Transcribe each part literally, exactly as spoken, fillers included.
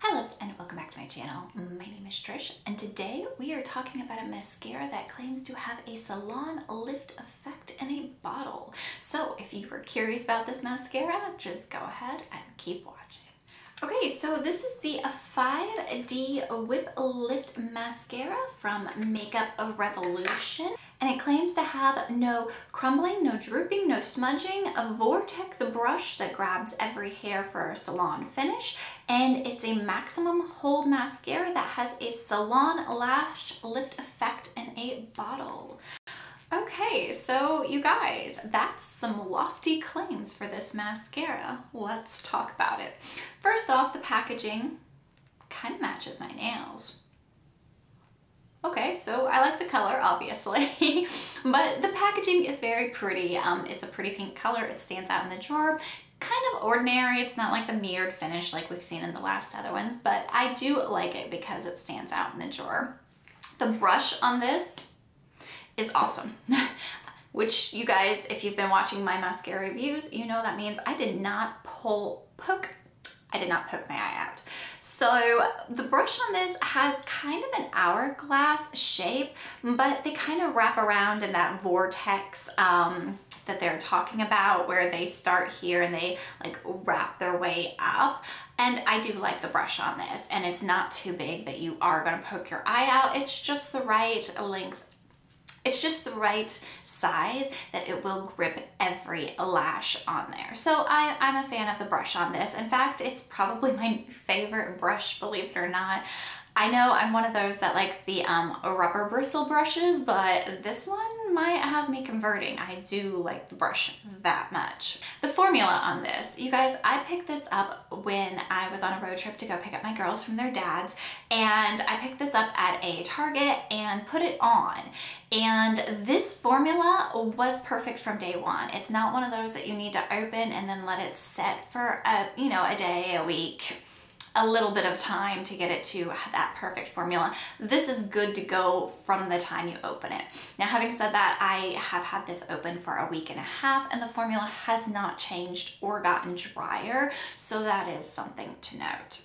Hi loves and welcome back to my channel. My name is Trish and today we are talking about a mascara that claims to have a salon lift effect in a bottle. So if you were curious about this mascara, just go ahead and keep watching. Okay, so this is the five D Whip Lift Mascara from Makeup Revolution. And it claims to have no crumbling, no drooping, no smudging, a vortex brush that grabs every hair for a salon finish, and it's a maximum hold mascara that has a salon lash lift effect in a bottle. Okay, so you guys, that's some lofty claims for this mascara. Let's talk about it. First off, the packaging kind of matches my nails. Okay, so I like the color, obviously, but the packaging is very pretty. Um, it's a pretty pink color. It stands out in the drawer. Kind of ordinary. It's not like the mirrored finish like we've seen in the last other ones, but I do like it because it stands out in the drawer. The brush on this is awesome, which you guys, if you've been watching my mascara reviews, you know that means I did not pull, poke, I did not poke my eye out. So the brush on this has kind of an hourglass shape, but they kind of wrap around in that vortex um, that they're talking about, where they start here and they like wrap their way up. And I do like the brush on this, and it's not too big that you are gonna poke your eye out. It's just the right length. It's just the right size that it will grip every lash on there. So I, I'm a fan of the brush on this. In fact, it's probably my favorite brush, believe it or not. I know I'm one of those that likes the um, rubber bristle brushes, but this one might have me converting. I do like the brush that much. The formula on this, you guys, I picked this up when I was on a road trip to go pick up my girls from their dads, and I picked this up at a Target and put it on. And this formula was perfect from day one. It's not one of those that you need to open and then let it set for a, you know, a day, a week, a little bit of time to get it to that perfect formula. This is good to go from the time you open it. Now, having said that, I have had this open for a week and a half and the formula has not changed or gotten drier, so that is something to note.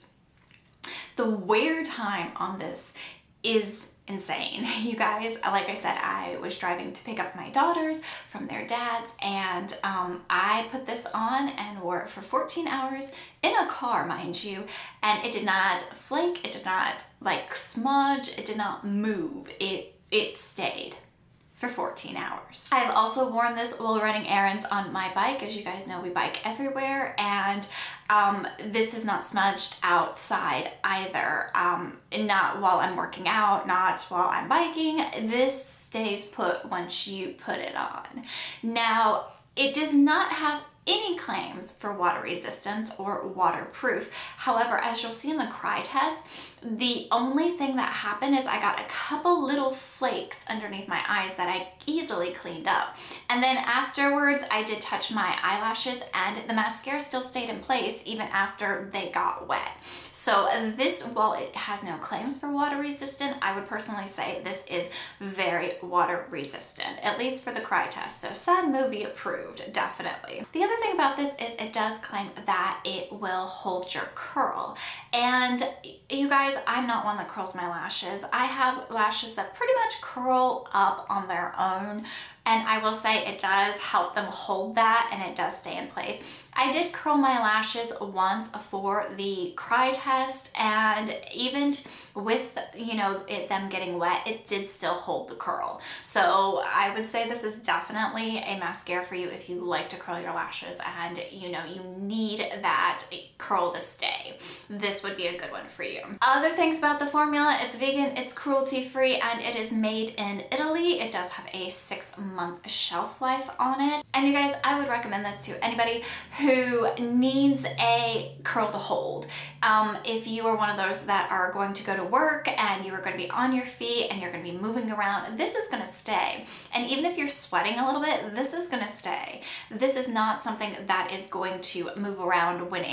The wear time on this is insane. You guys, like I said, I was driving to pick up my daughters from their dads, and um, I put this on and wore it for fourteen hours in a car, mind you, and it did not flake, it did not like smudge, it did not move, it, it stayed for fourteen hours. I've also worn this while running errands on my bike. As you guys know, we bike everywhere, and um, this is not smudged outside either. Um, not while I'm working out, not while I'm biking. This stays put once you put it on. Now, it does not have any claims for water resistance or waterproof. However, as you'll see in the cry test, the only thing that happened is I got a couple little flakes underneath my eyes that I easily cleaned up. And then afterwards, I did touch my eyelashes and the mascara still stayed in place even after they got wet. So this, while it has no claims for water resistant, I would personally say this is very water resistant, at least for the cry test. So sad movie approved, definitely. The other thing about this is it does claim that it will hold your curl. And you guys, I'm not one that curls my lashes. I have lashes that pretty much curl up on their own. And I will say it does help them hold that, and it does stay in place. I did curl my lashes once for the cry test, and even with, you know, it, them getting wet, it did still hold the curl. So I would say this is definitely a mascara for you if you like to curl your lashes and, you know, you need that curl to stay. This would be a good one for you. Other things about the formula, it's vegan, it's cruelty-free, and it is made in Italy. It does have a six month shelf life on it. And you guys, I would recommend this to anybody who needs a curl to hold. Um, if you are one of those that are going to go to work and you are going to be on your feet and you're going to be moving around, this is going to stay. And even if you're sweating a little bit, this is going to stay. This is not something that is going to move around when a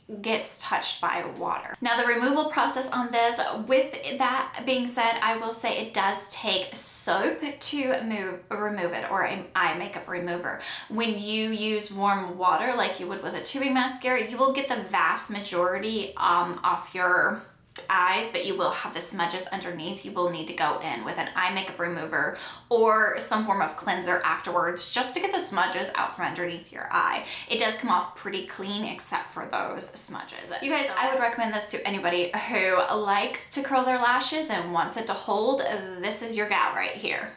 gets touched by water. Now the removal process on this, with that being said, I will say it does take soap to move, remove it, or an eye makeup remover. When you use warm water like you would with a tubing mascara, you will get the vast majority um, off your eyes, but you will have the smudges underneath. You will need to go in with an eye makeup remover or some form of cleanser afterwards just to get the smudges out from underneath your eye. It does come off pretty clean except for those smudges. You guys, I would recommend this to anybody who likes to curl their lashes and wants it to hold. This is your gal right here.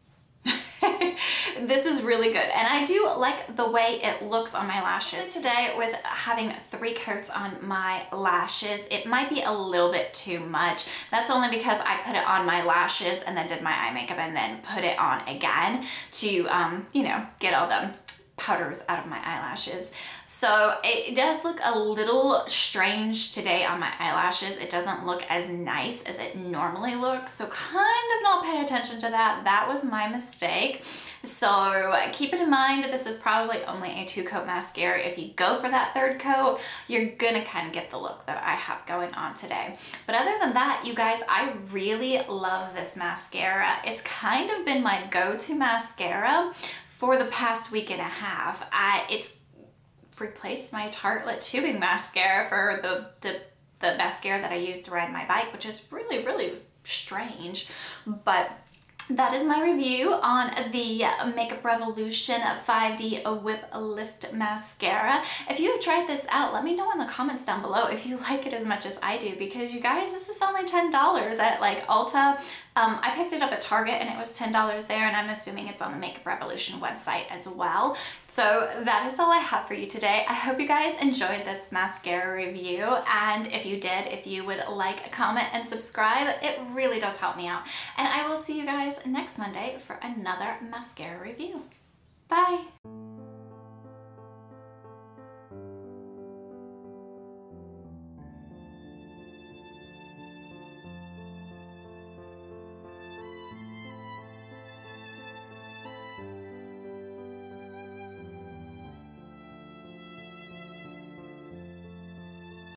This is really good, and I do like the way it looks on my lashes. So today, with having three coats on my lashes, it might be a little bit too much. That's only because I put it on my lashes and then did my eye makeup and then put it on again to, um, you know, get all the powders out of my eyelashes. So it does look a little strange today on my eyelashes. It doesn't look as nice as it normally looks, so kind of not pay attention to that. That was my mistake. So keep it in mind, this is probably only a two coat mascara. If you go for that third coat, you're gonna kind of get the look that I have going on today. But other than that, you guys, I really love this mascara. It's kind of been my go-to mascara for the past week and a half. I, it's replaced my Tartelette tubing mascara for the, the, the mascara that I use to ride my bike, which is really, really strange. But that is my review on the Makeup Revolution five D Whip Lift Mascara. If you have tried this out, let me know in the comments down below if you like it as much as I do, because you guys, this is only ten dollars at like Ulta. Um, I picked it up at Target and it was ten dollars there, and I'm assuming it's on the Makeup Revolution website as well. So that is all I have for you today. I hope you guys enjoyed this mascara review, and if you did, if you would like, comment, and subscribe, it really does help me out. And I will see you guys next Monday for another mascara review. Bye!